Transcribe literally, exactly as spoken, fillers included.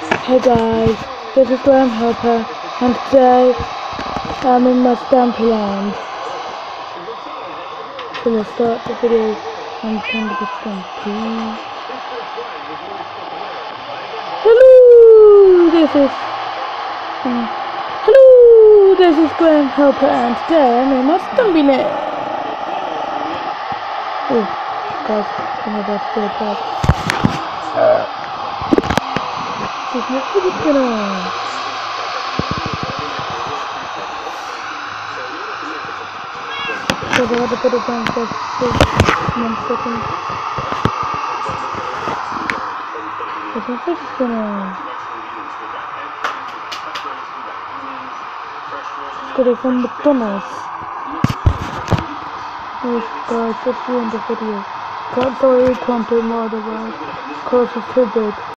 Hey guys, this is Graham Helper, and today I'm in my Stampland. So let's start the video and turn to the Stampy. Hello, this is um, Hello, this is Graham Helper, and today I'm in my Stampland. Oh, guys, I'm about to get back. There's no video going on. So I had to put it down for one second. There's no video going on. Let's get it from McDonald's. Yes, guys, let's ruin the video. Can't sorry, we can't do more otherwise, because it's too big.